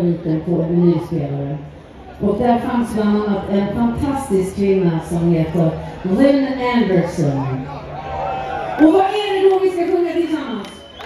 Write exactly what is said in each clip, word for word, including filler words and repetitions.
favoriter på vinylspelare. Och där fanns bland annat en fantastisk kvinna som heter Lynn Anderson. Och vad är det då vi ska sjunga tillsammans?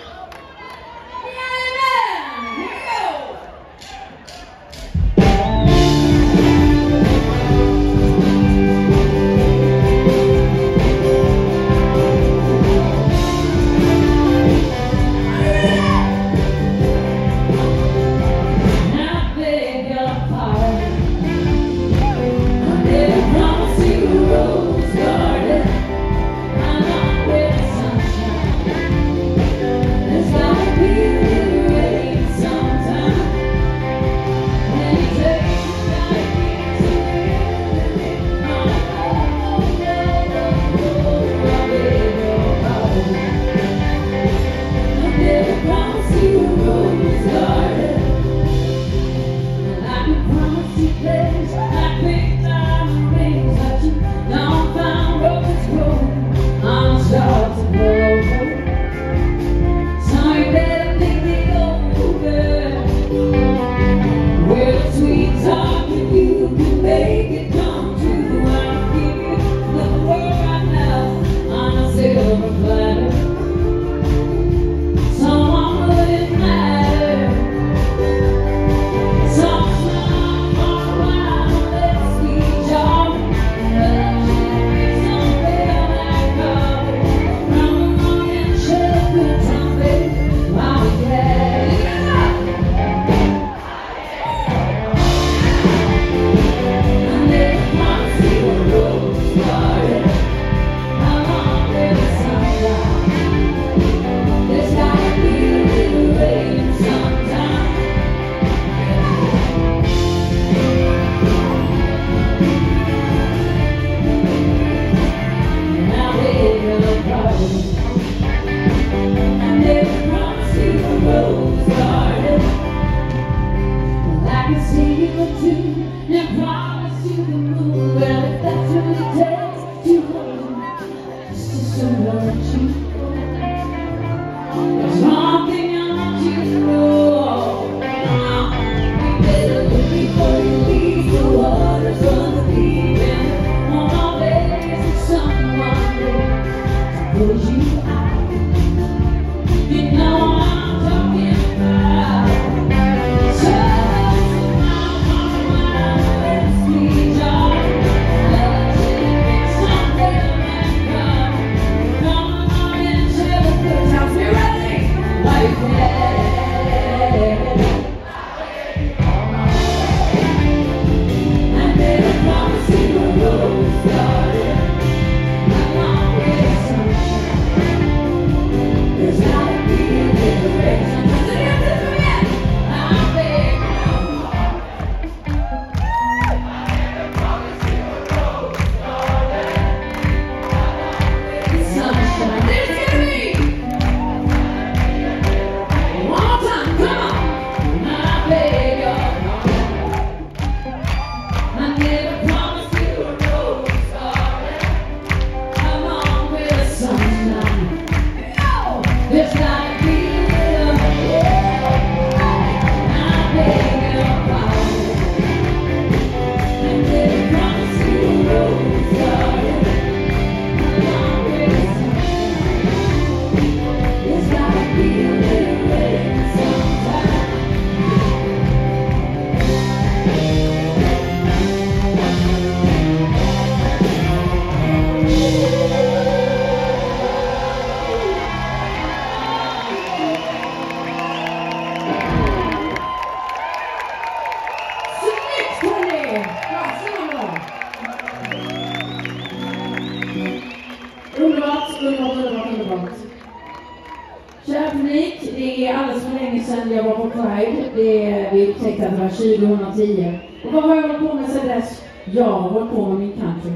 Kära publik, det är alldeles för länge sedan jag var på Pride. Det är, vi upptäckte att det var tjugohundratio. Och vad har jag hållit på med sedan dess? Jag har hållit på med min country.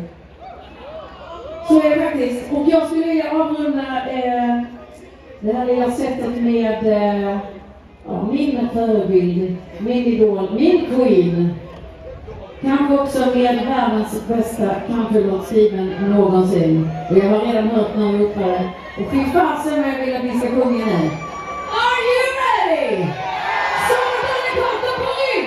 Så är det faktiskt. Och jag skulle vilja avrunda eh, det här lilla sättet med eh, ja, min förebild, min idol, min queen. Kanske också med världens bästa countrylåt skriven någonsin. Och jag har redan hört några ropare. Och fy fasen vad jag vill att ni ska sjunga nu. Are you ready? Så den är på rygg!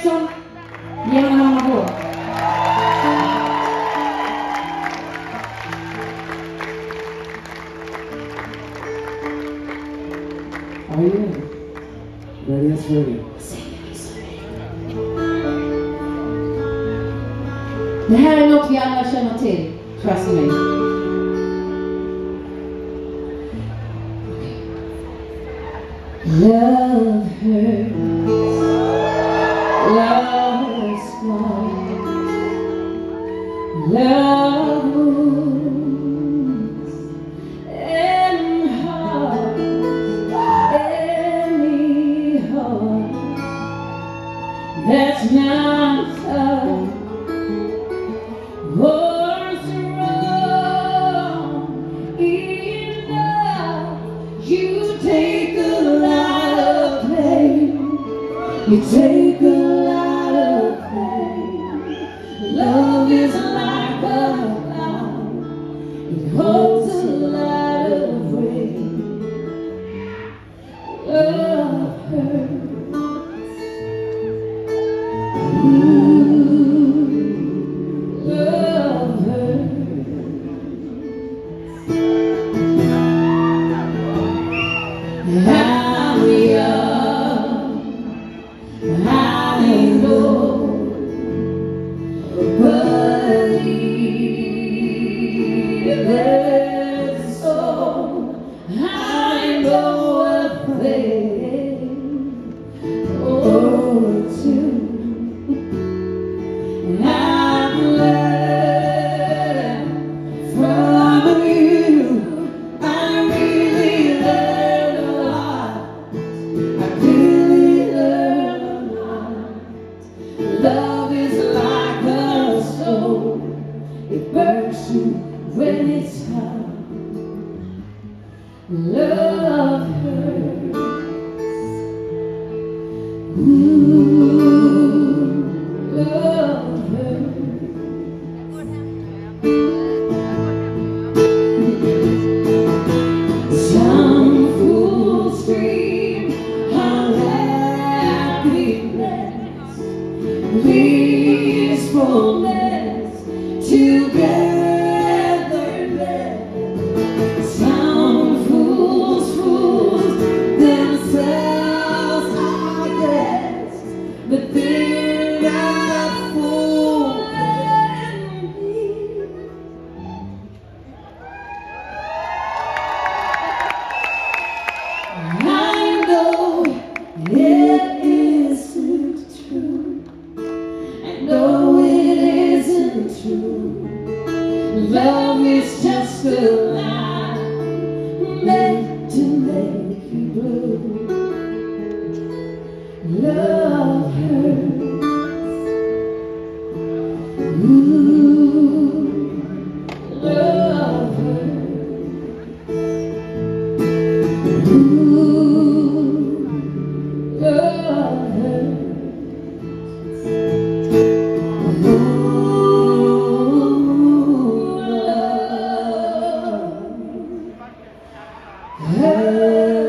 Bengtsson, ge honom en applåd. Are you ready? Ready as ready. Det här är något vi alla känner till, trust me. Love hurts, love is blind, love wounds and hearts, any heart that's not love. What's wrong enough? You take a lot of pain. You take a lot of pain. Love is like a cloud. It holds a lot of rain. Love hurts. Ooh. I'm young, I know, but even so, I know a thing or two. I've learned from you. I really learned a lot. I really learned a lot. Love is like a stove. It burns you when it's hot. Love hurts. Ooh, love hurts. Some fools dream of happiness, peacefulness, togetherness. Some fools fool themselves, I guess, but they're not fooling me. I know it isn't true. I know it isn't true. Love is just a lie meant to make you blue. Love hurts. Ooh, love hurts. Ooh, love hurts. Ooh, love hurts.